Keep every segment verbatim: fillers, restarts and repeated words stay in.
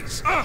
freeze! Uh.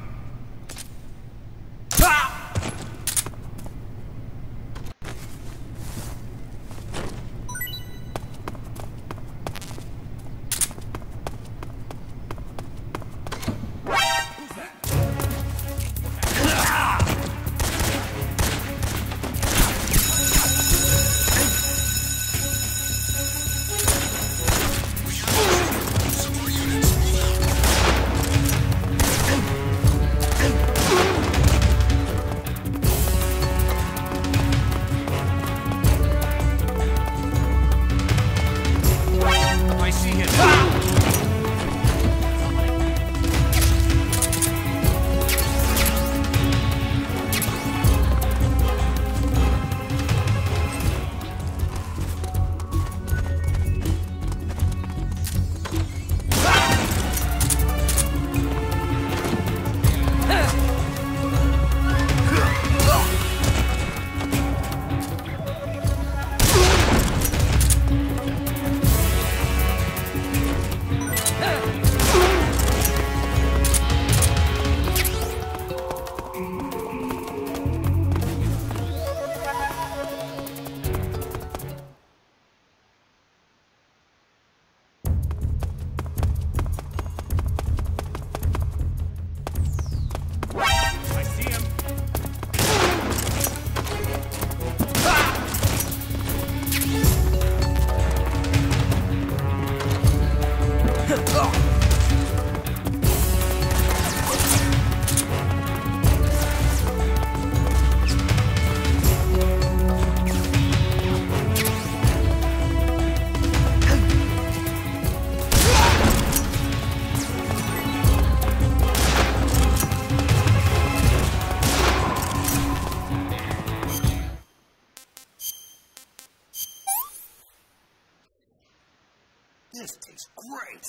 This tastes great!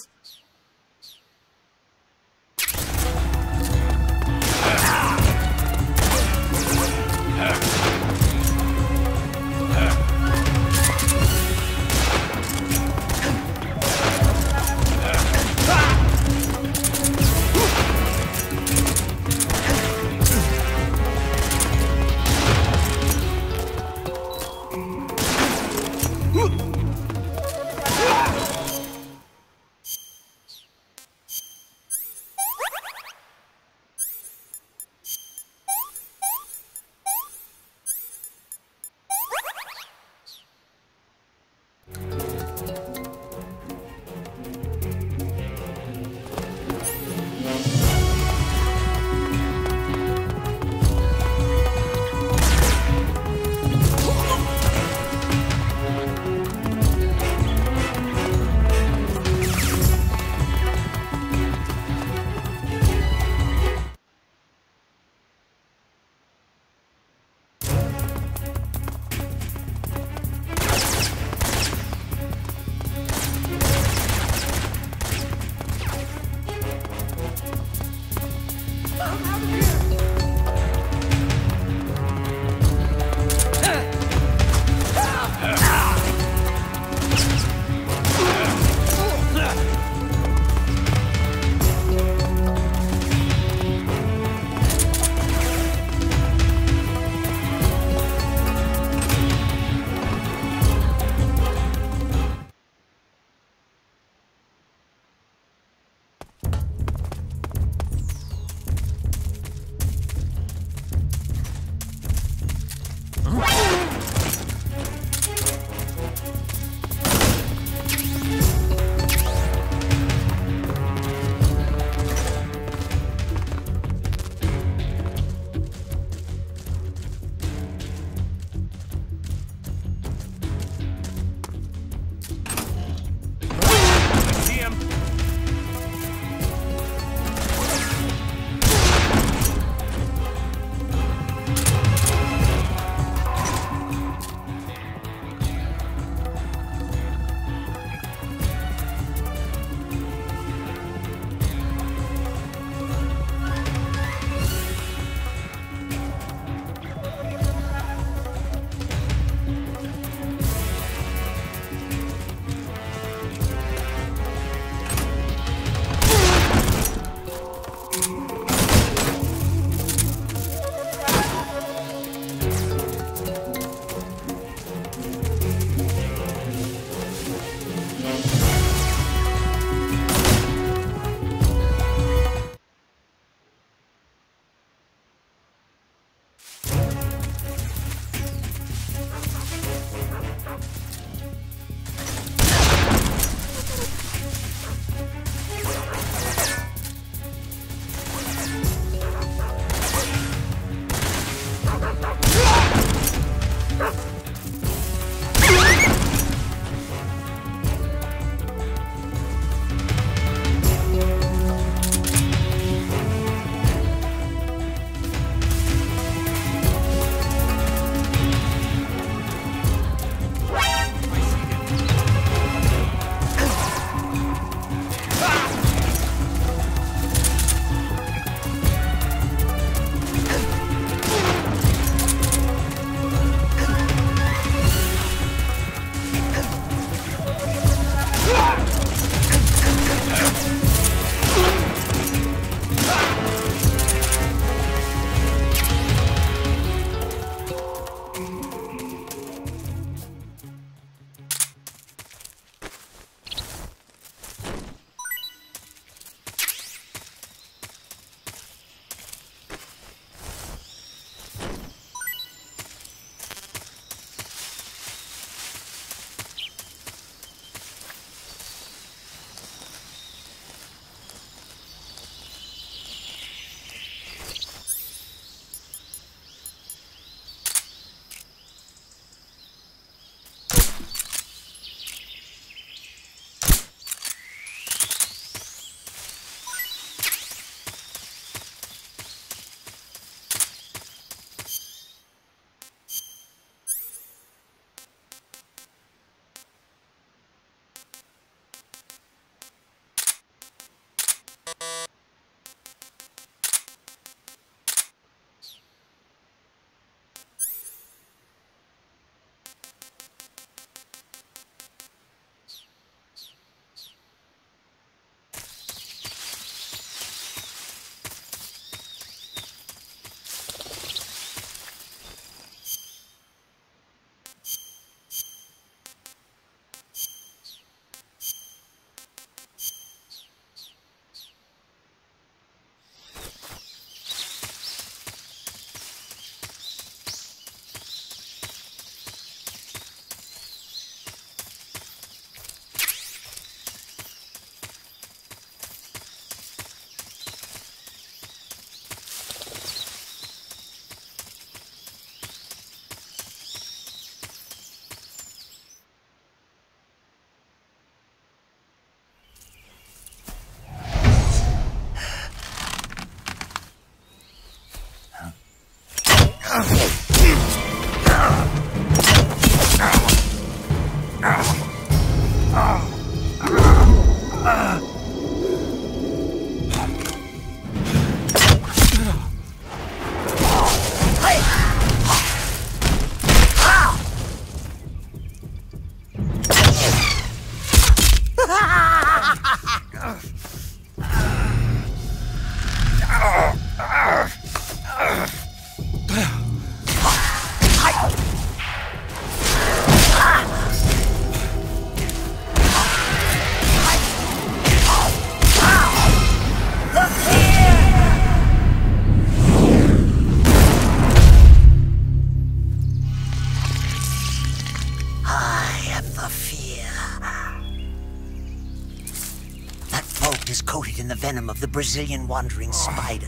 Is coated in the venom of the Brazilian wandering spider.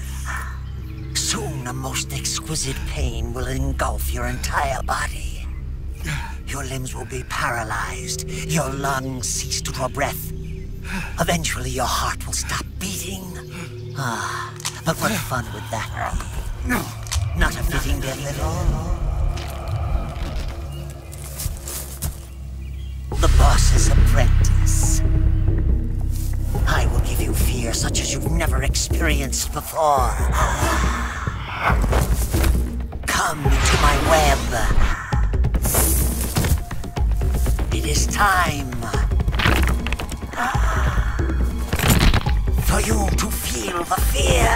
Soon a most exquisite pain will engulf your entire body. Your limbs will be paralyzed, your lungs cease to draw breath. Eventually your heart will stop beating. Ah, but what fun would that be? Not a fitting death at all. The boss's apprentice. I will give you fear such as you've never experienced before. Come into my web. It is time for you to feel the fear.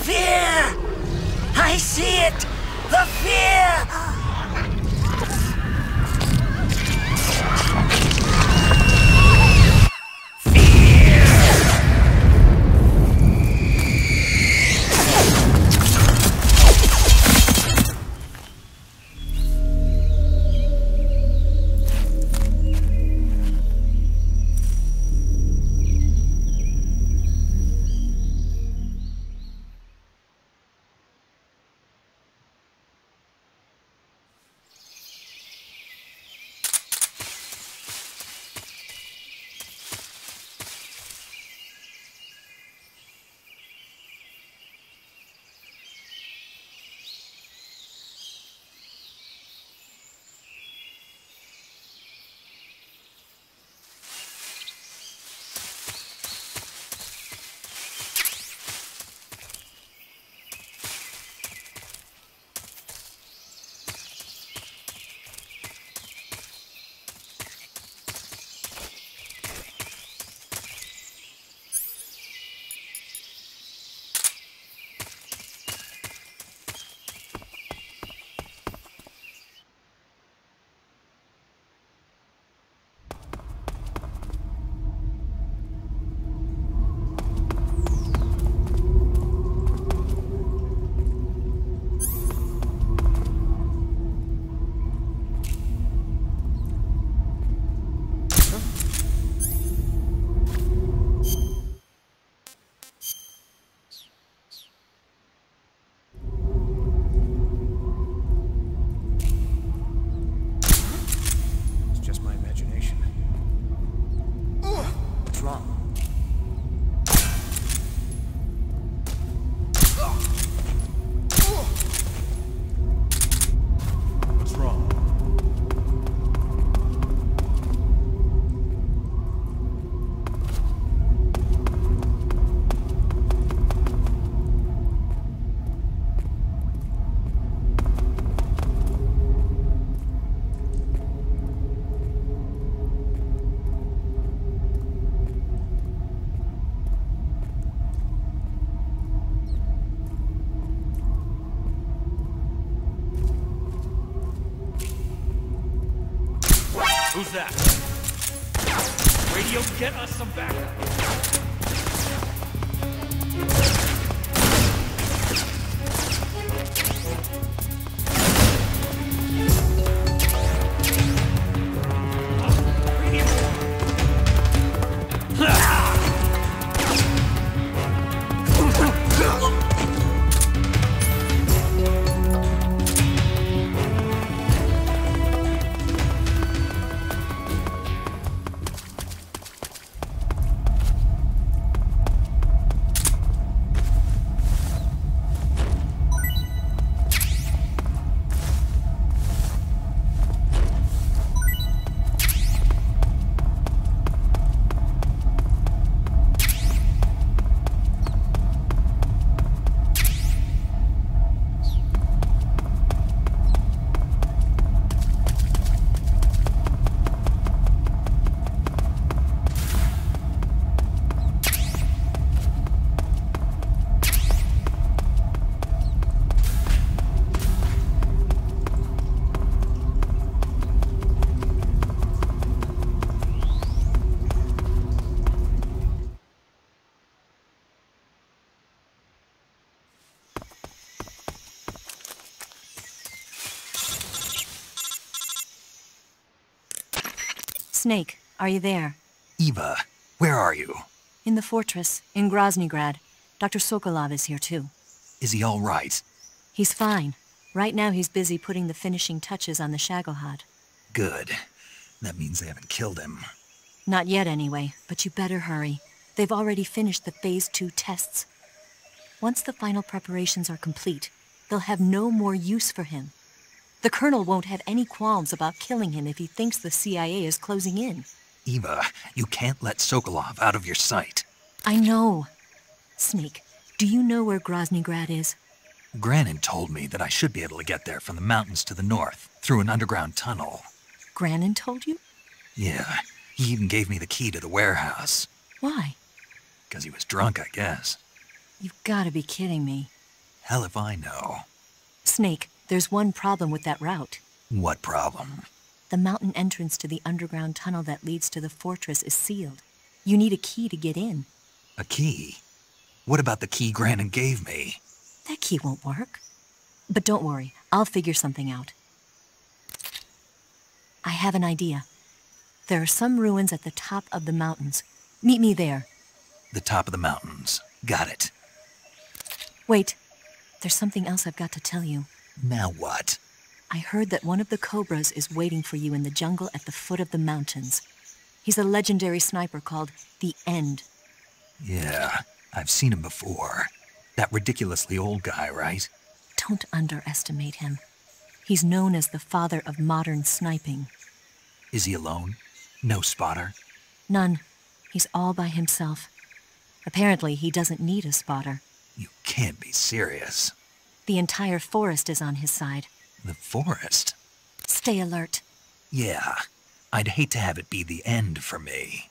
fear! I see it! The fear! Who's that? Radio, get us some backup. Snake, are you there? Eva, where are you? In the fortress, in Groznygrad. Doctor Sokolov is here too. Is he all right? He's fine. Right now he's busy putting the finishing touches on the Shagohod. Good. That means they haven't killed him. Not yet anyway, but you better hurry. They've already finished the Phase two tests. Once the final preparations are complete, they'll have no more use for him. The Colonel won't have any qualms about killing him if he thinks the C I A is closing in. Eva, you can't let Sokolov out of your sight. I know. Snake, do you know where Groznygrad is? Granin told me that I should be able to get there from the mountains to the north, through an underground tunnel. Granin told you? Yeah, he even gave me the key to the warehouse. Why? Because he was drunk, I guess. You've got to be kidding me. hell if I know. Snake, there's one problem with that route. What problem? The mountain entrance to the underground tunnel that leads to the fortress is sealed. You need a key to get in. A key? What about the key Granin gave me? That key won't work. But don't worry, I'll figure something out. I have an idea. There are some ruins at the top of the mountains. Meet me there. The top of the mountains. Got it. Wait, there's something else I've got to tell you. Now what? I heard that one of the Cobras is waiting for you in the jungle at the foot of the mountains. He's a legendary sniper called The End. Yeah, I've seen him before. That ridiculously old guy, right? Don't underestimate him. He's known as the father of modern sniping. Is he alone? No spotter? None. He's all by himself. Apparently, he doesn't need a spotter. You can't be serious. The entire forest is on his side. The forest? Stay alert. Yeah, I'd hate to have it be the end for me.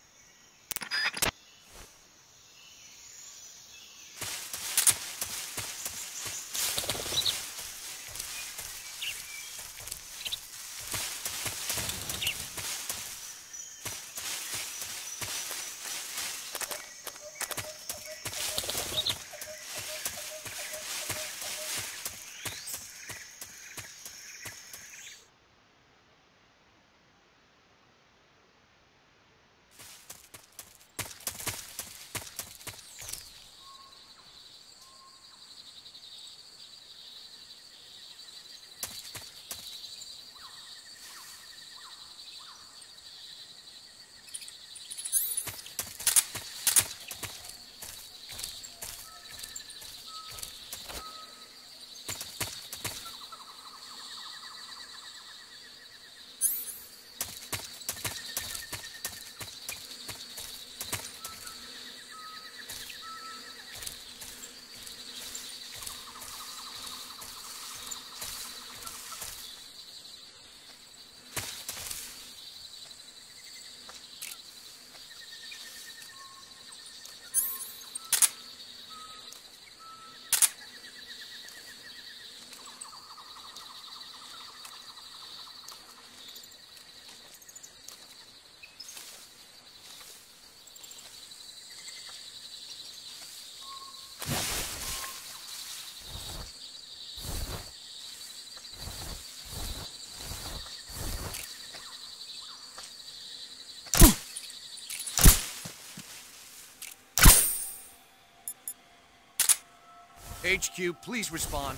H Q, please respond.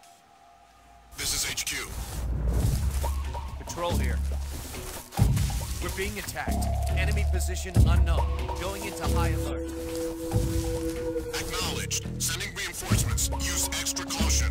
This is H Q. Patrol here. We're being attacked. Enemy position unknown. Going into high alert. Acknowledged. Sending reinforcements. Use extra caution.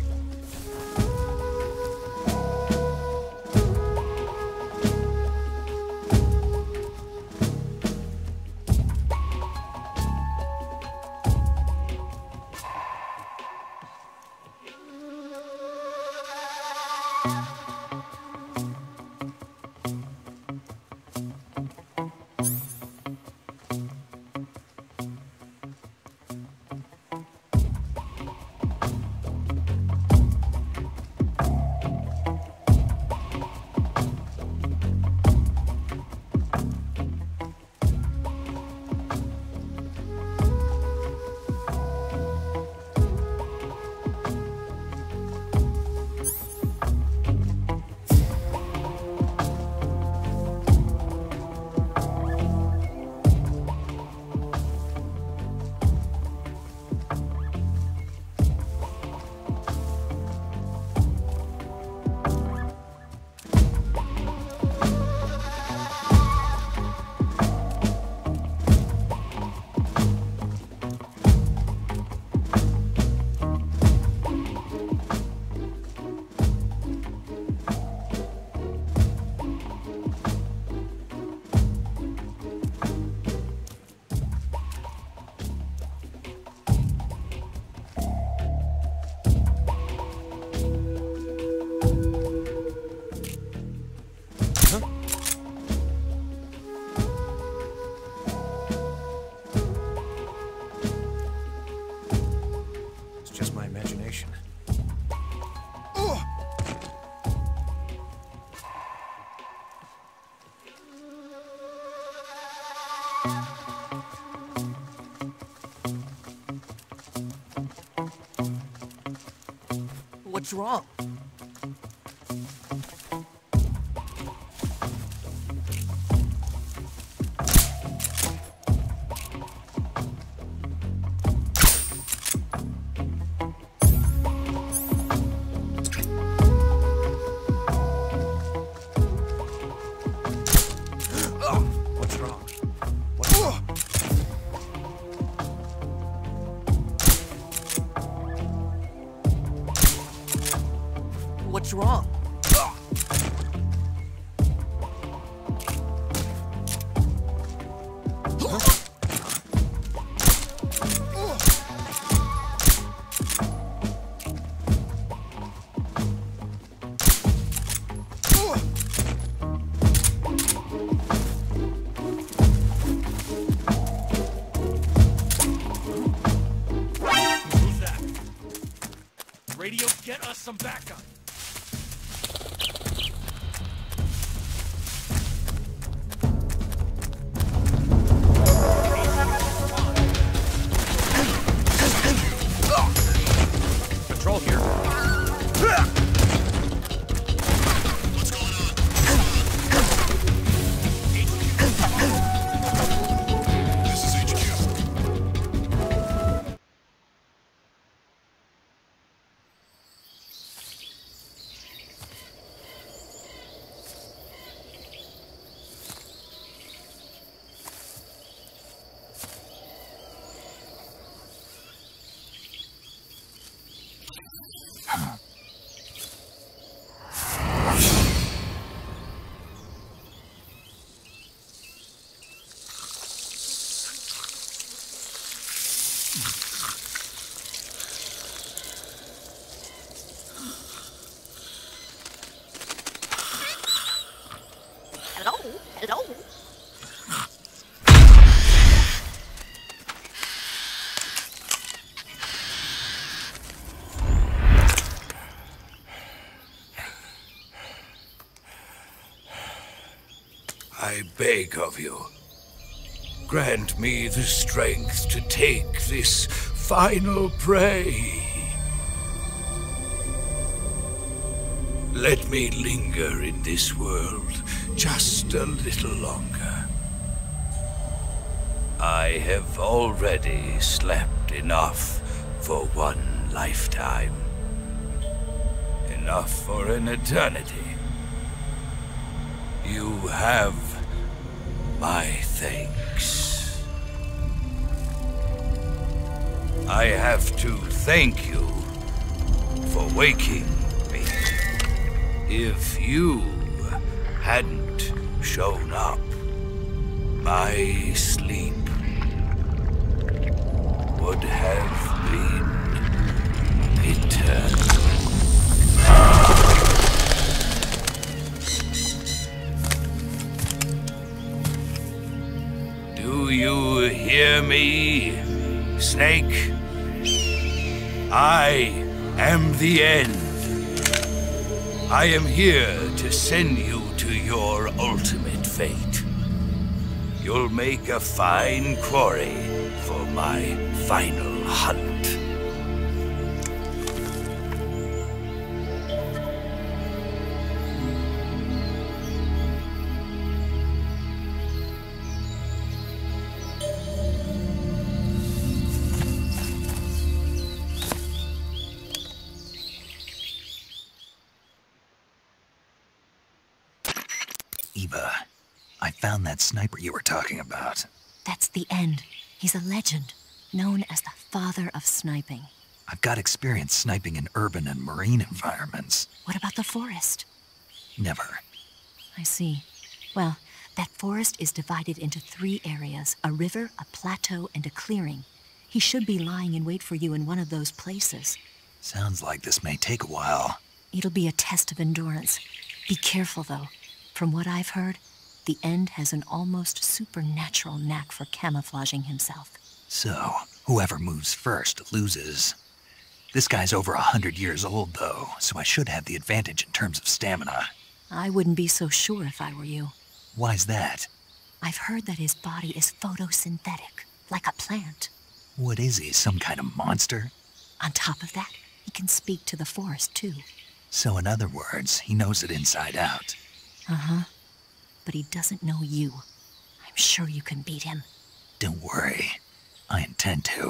It's just my imagination. What's wrong? What's wrong? What's wrong? What's wrong? Who's that? Radio, get us some backup. Patrol here. What's going on? This is H Q. Hello? Hello? I beg of you, grant me the strength to take this final prey. Let me linger in this world just a little longer. I have already slept enough for one lifetime. Enough for an eternity. You have my thanks. I have to thank you for waking me. If you hadn't shown up, my sleep would have been eternal. Do you hear me, Snake? I am the end. I am here to send you to your ultimate fate. You'll make a fine quarry for my final hunt. Eva, I found that sniper you were talking about. That's the end. He's a legend, known as the father of sniping. I've got experience sniping in urban and marine environments. What about the forest? Never. I see. Well, that forest is divided into three areas, a river, a plateau, and a clearing. He should be lying in wait for you in one of those places. Sounds like this may take a while. It'll be a test of endurance. Be careful, though. From what I've heard, the End has an almost supernatural knack for camouflaging himself. So, whoever moves first loses. This guy's over a hundred years old, though, so I should have the advantage in terms of stamina. I wouldn't be so sure if I were you. Why's that? I've heard that his body is photosynthetic, like a plant. What is he, some kind of monster? On top of that, He can speak to the forest, too. So in other words, he knows it inside out. Uh-huh. But he doesn't know you. I'm sure you can beat him. Don't worry. I intend to.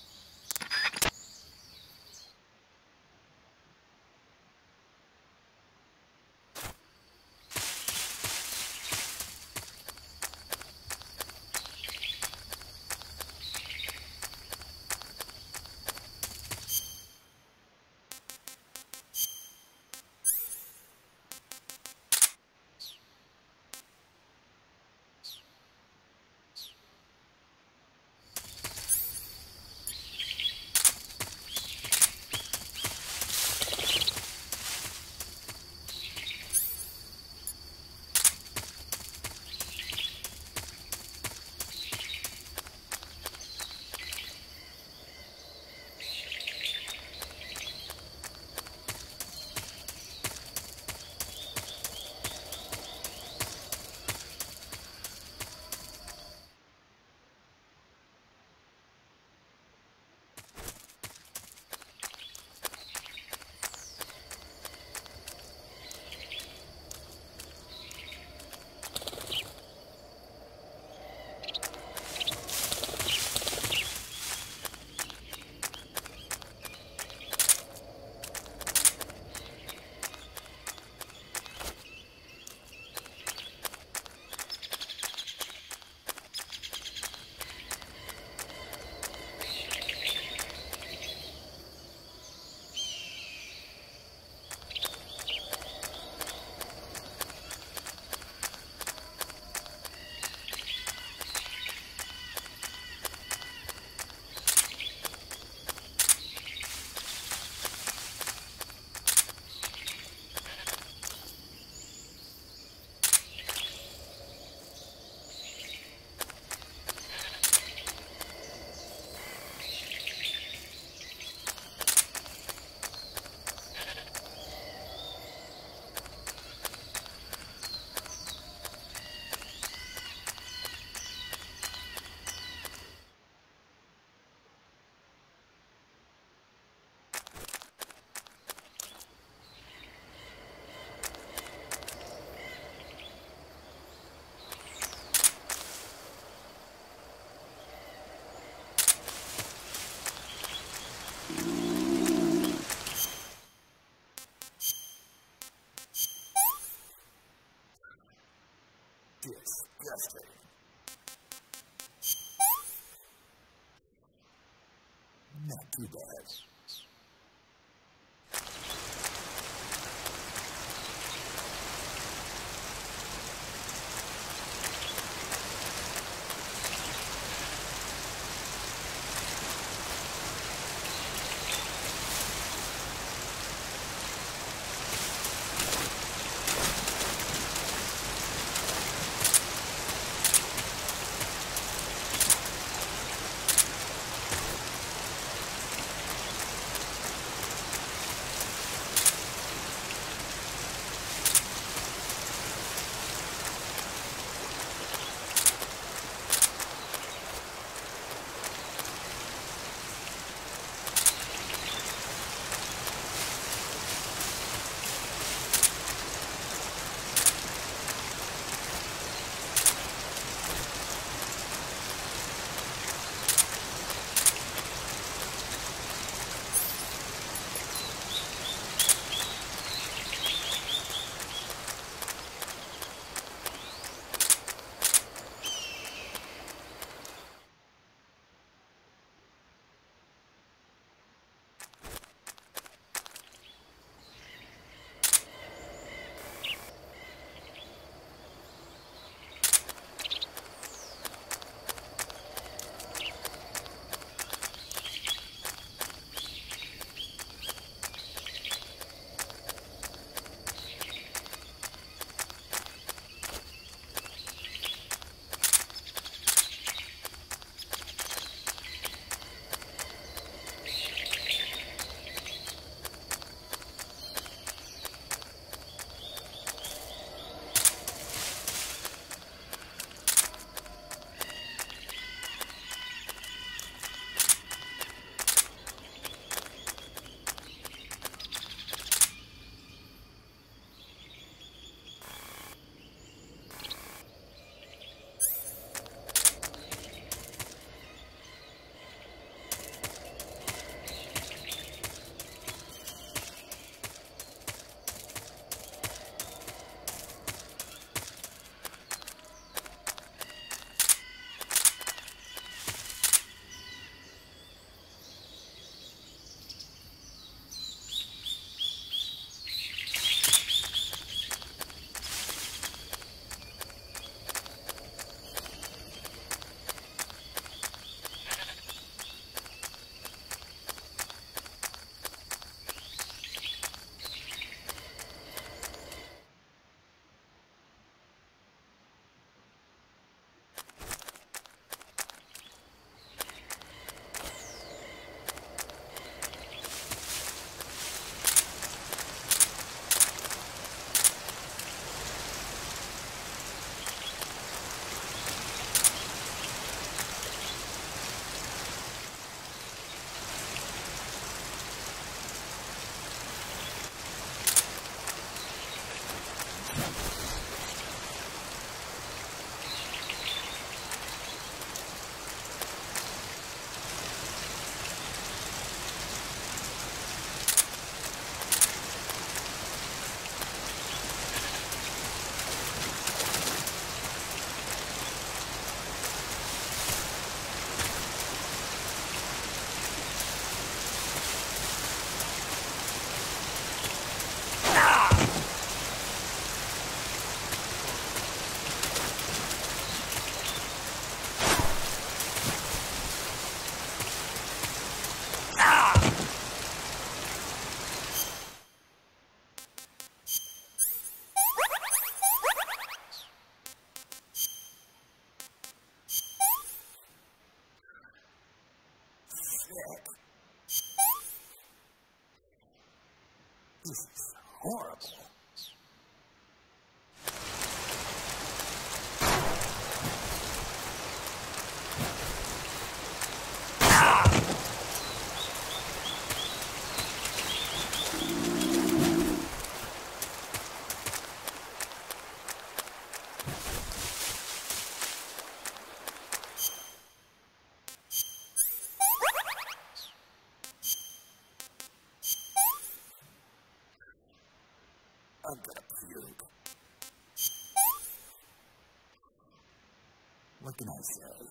Disgusting. Not too bad. This is horrible. I'm gonna puke. What can I say?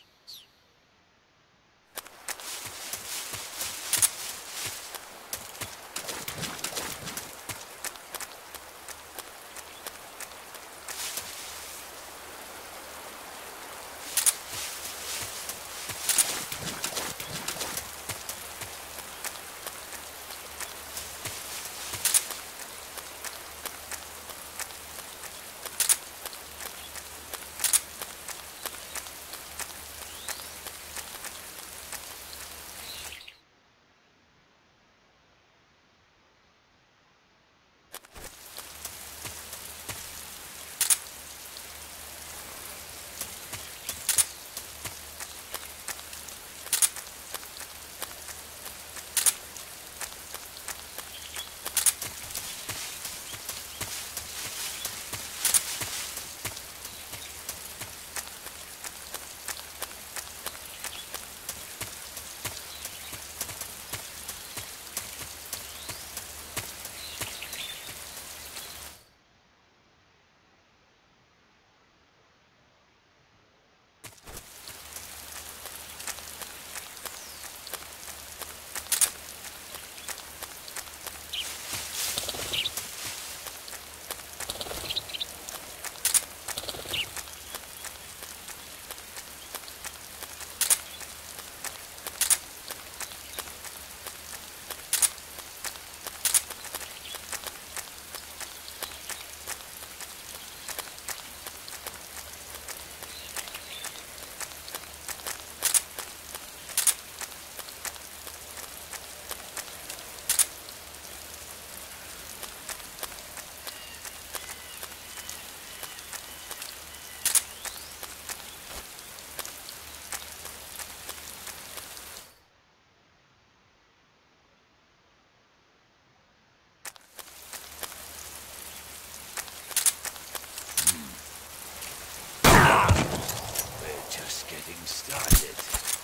Started.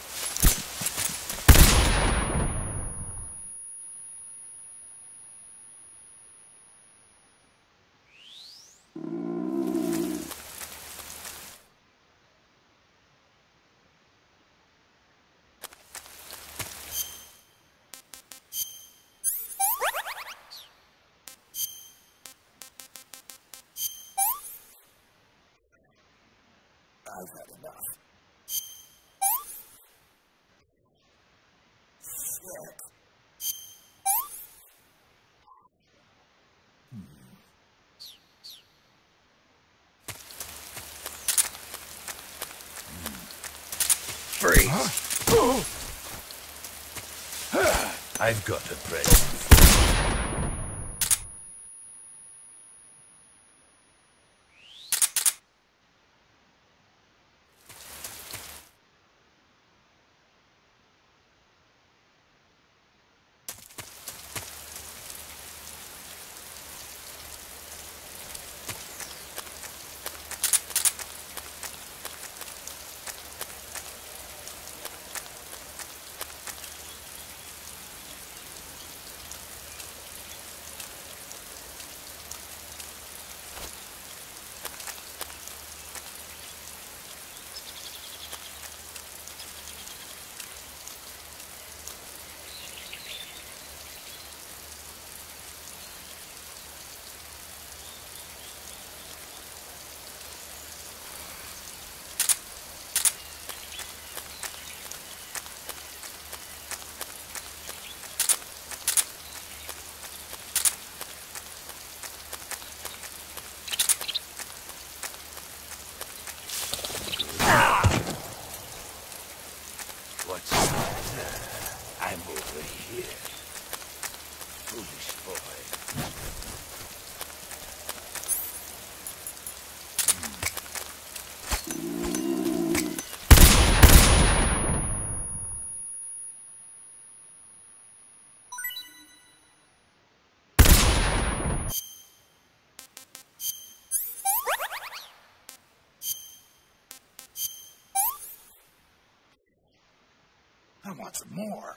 I've had enough. Shit. Freeze! Huh? I've got a present. boy. I want some more.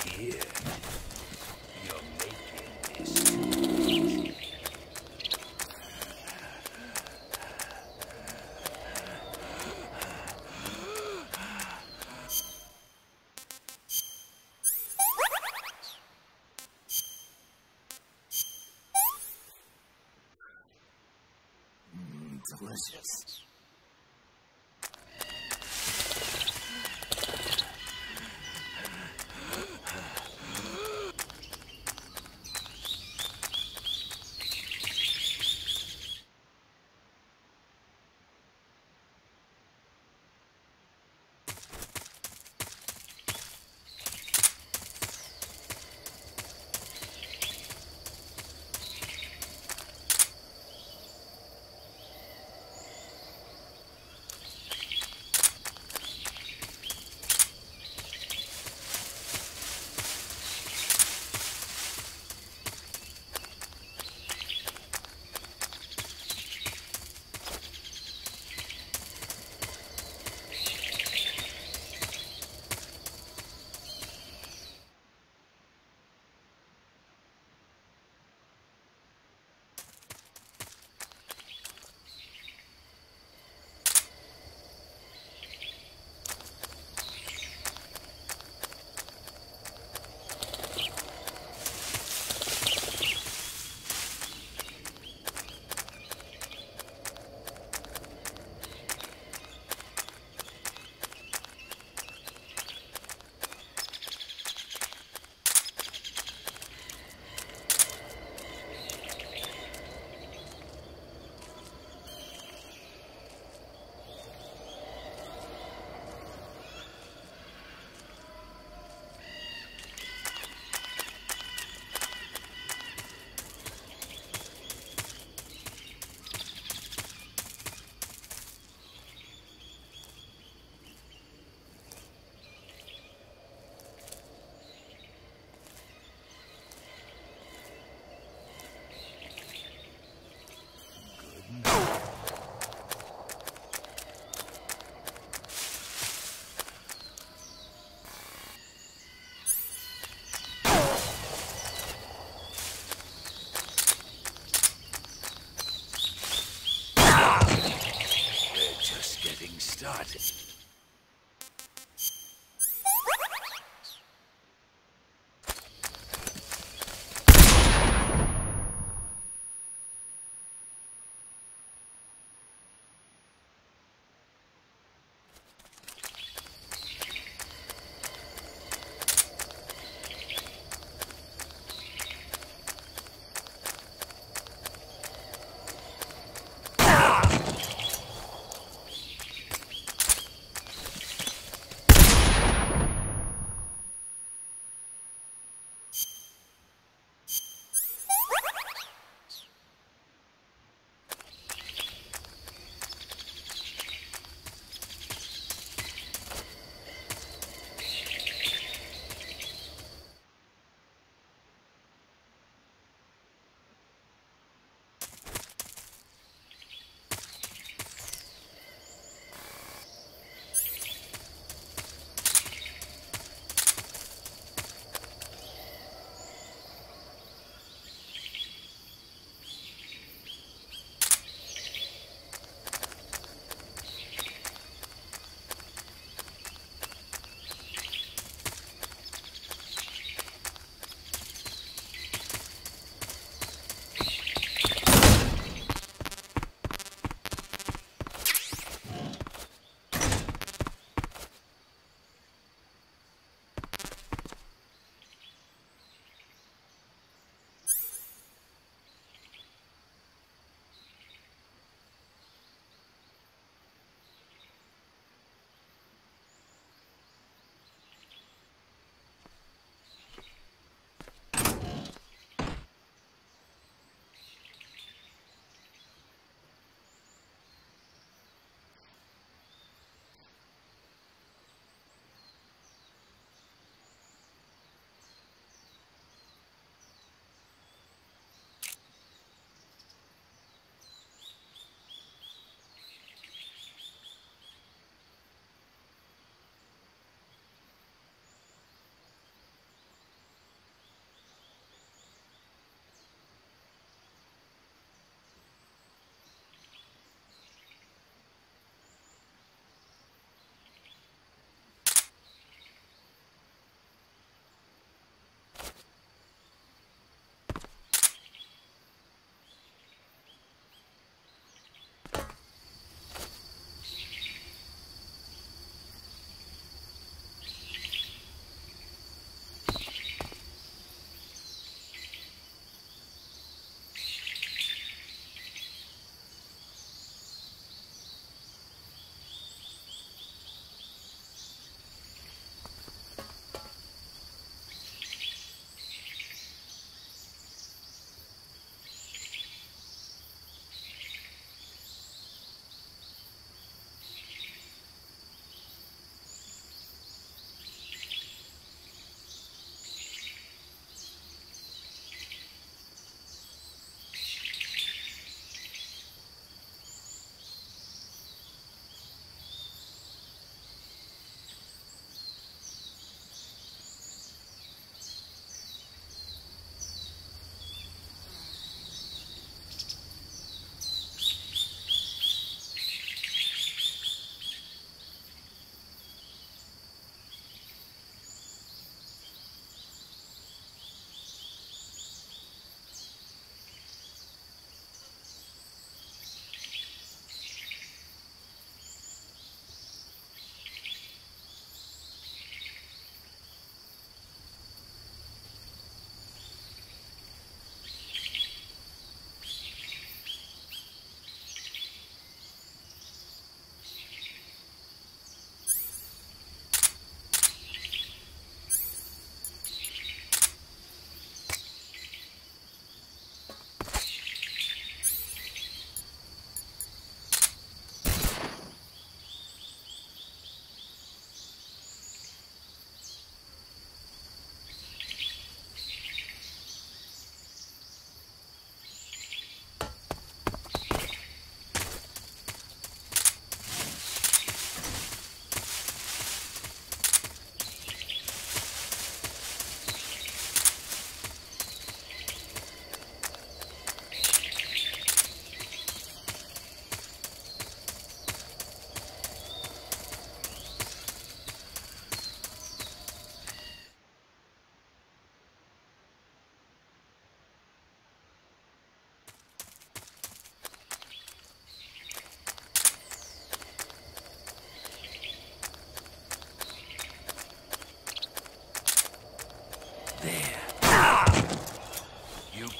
here. You're making this too easy. Delicious.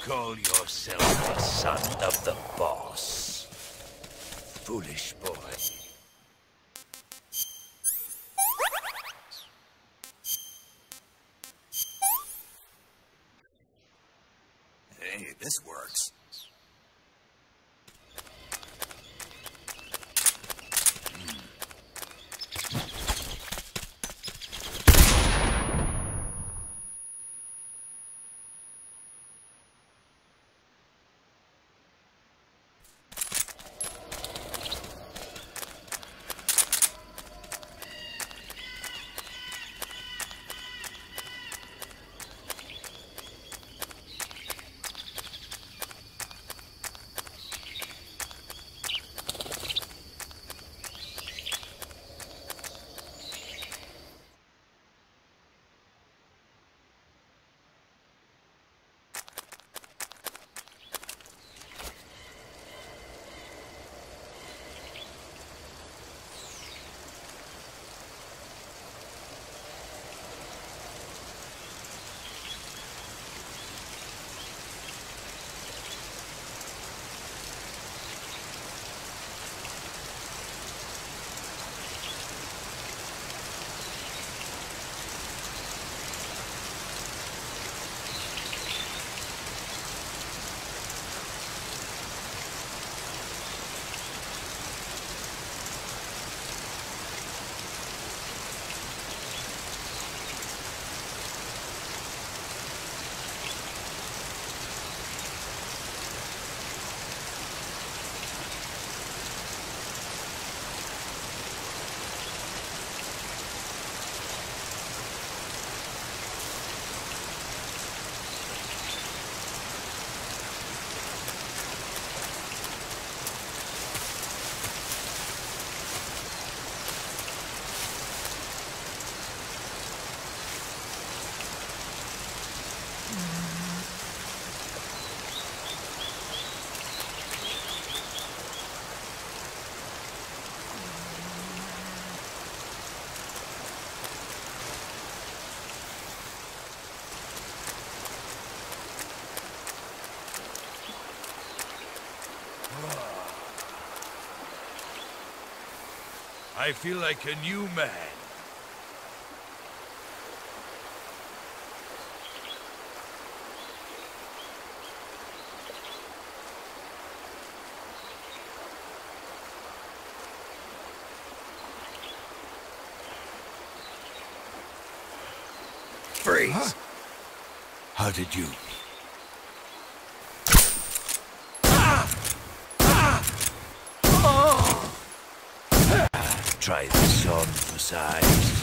call yourself the son of the boss? Foolish boy. Hey, this works. I feel like a new man. Freeze! Huh? How did you... Try this on for size.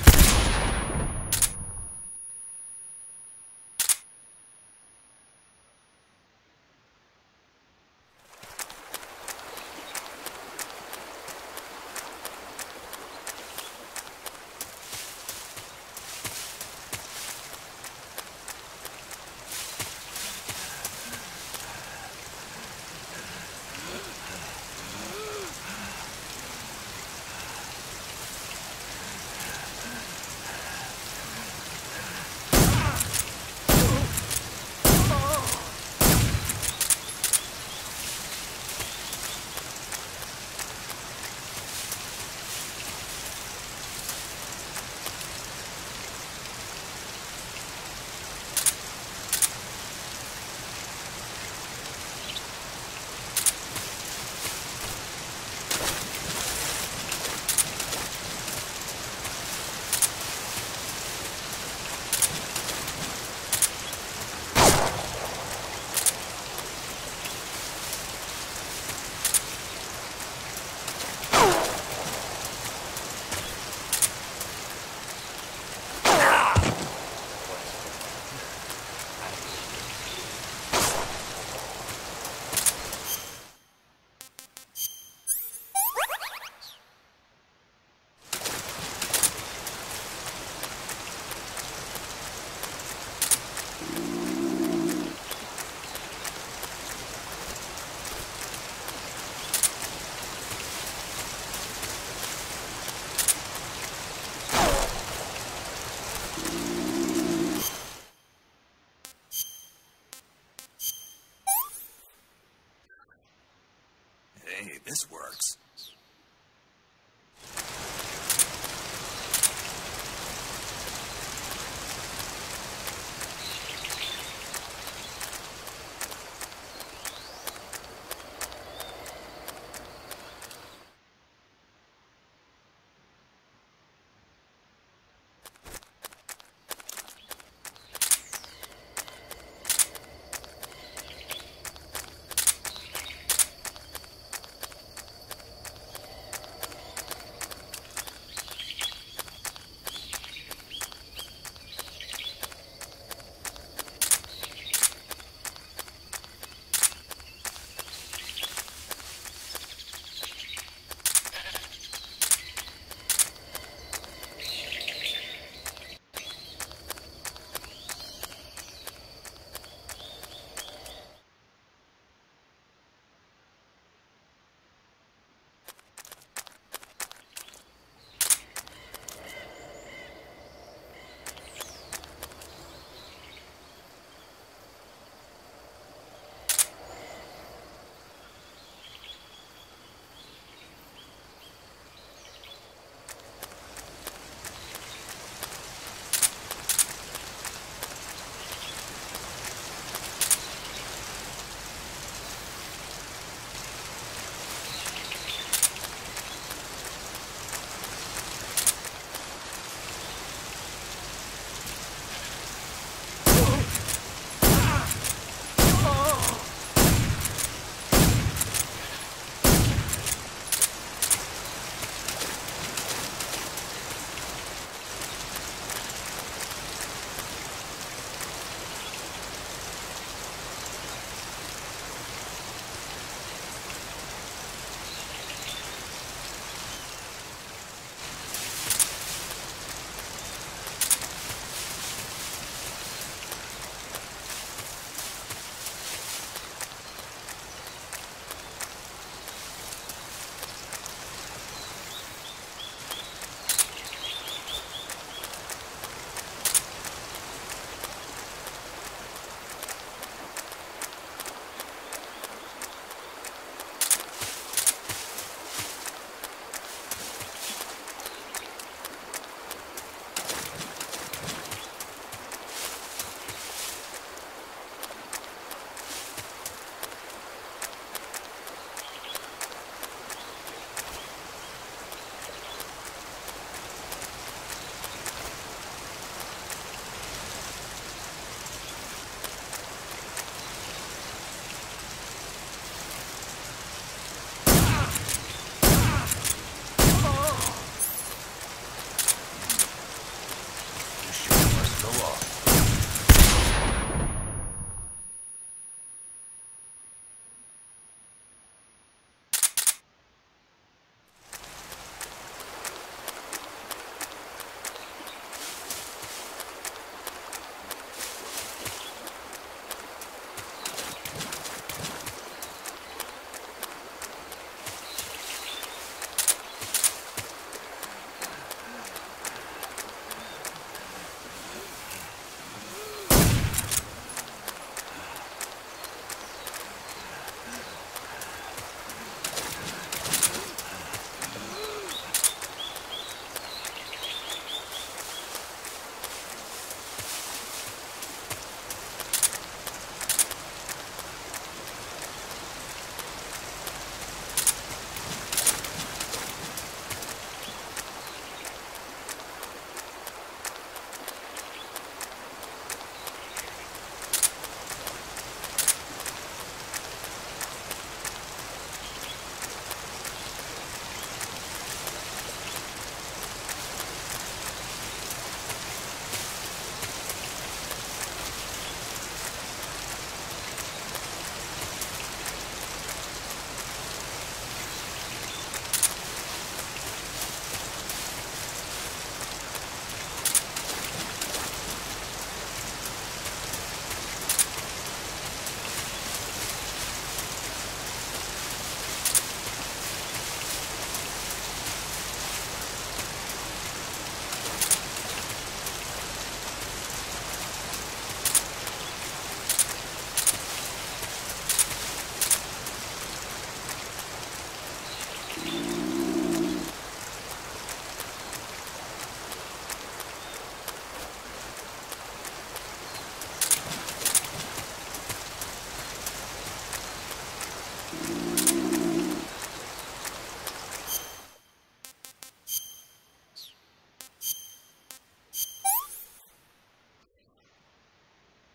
Hey, this works.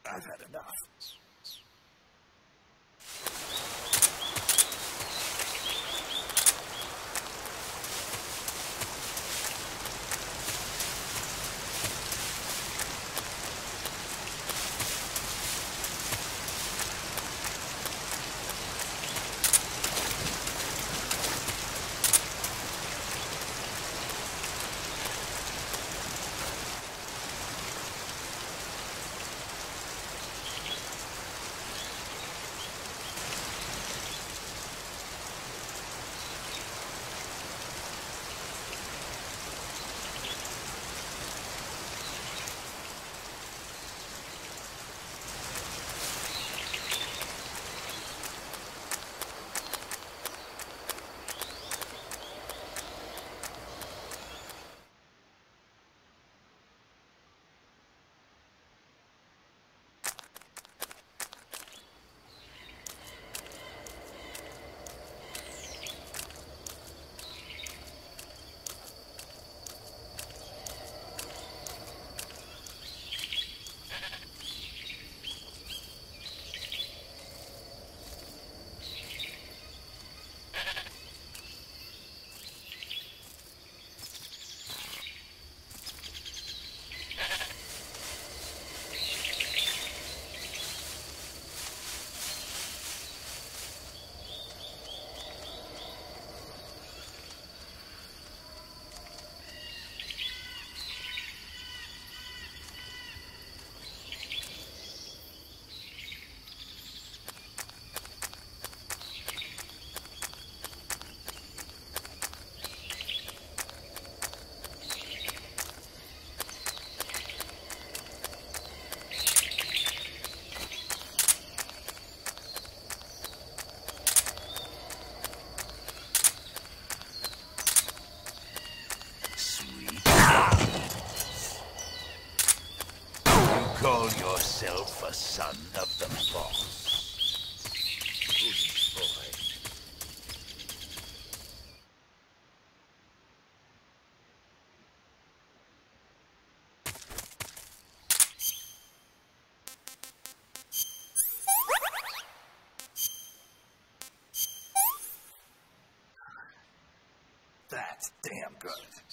I've had enough. Call yourself a son of the boss. Good boy. That's damn good.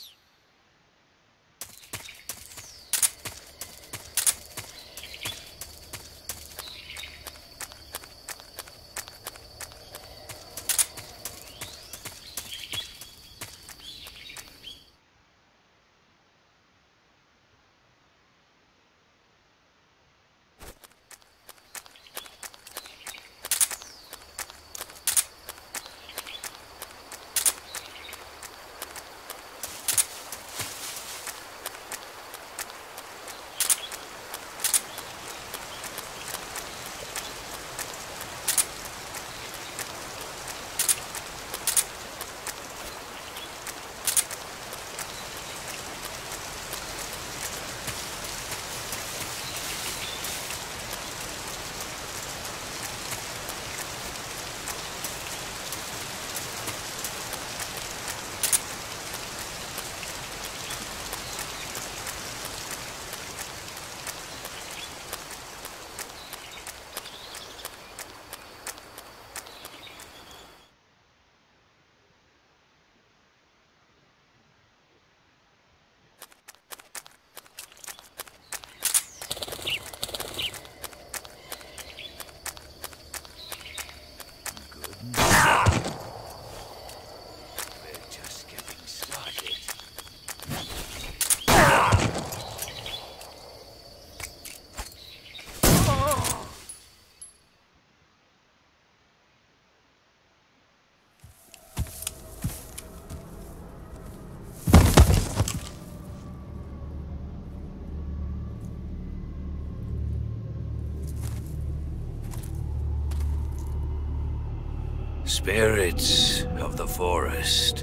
Spirits of the forest,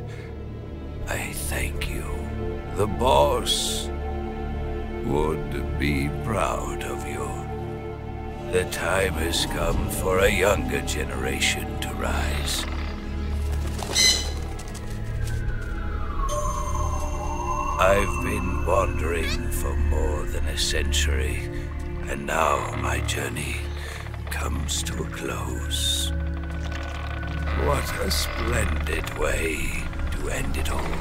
I thank you. The boss would be proud of you. The time has come for a younger generation to rise. I've been wandering for more than a century, And now my journey comes to a close. What a splendid way to end it all.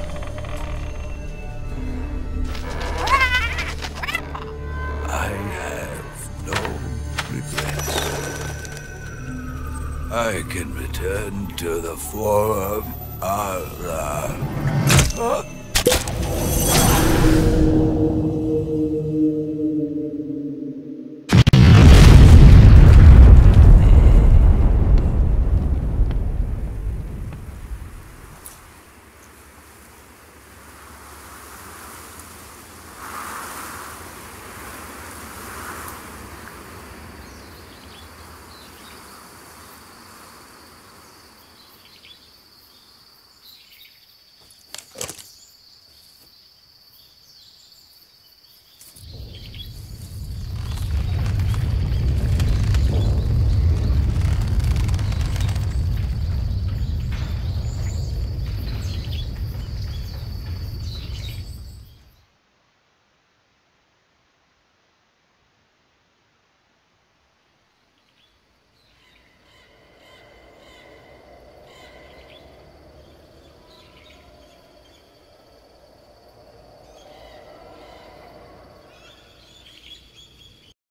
I have no regrets. I can return to the Forum. Allah.